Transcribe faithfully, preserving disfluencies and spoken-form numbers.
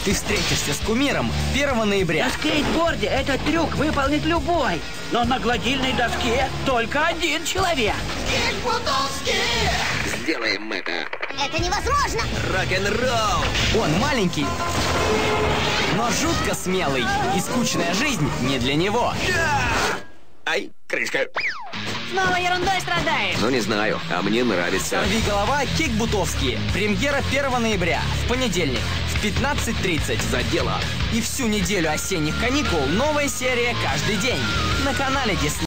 Ты встретишься с кумиром первого ноября. На скейтборде этот трюк выполнит любой, но на гладильной доске только один человек. Кик Бутовский! Сделаем это. Это невозможно! Рок-н-ролл! Он маленький, но жутко смелый. И скучная жизнь не для него. Ай, крышка. Снова ерундой страдаешь! Ну, не знаю, а мне нравится. Сорви голова, Кик Бутовский. Премьера первого ноября. В понедельник в пятнадцать тридцать. За дело. И всю неделю осенних каникул новая серия каждый день. На канале Дисней.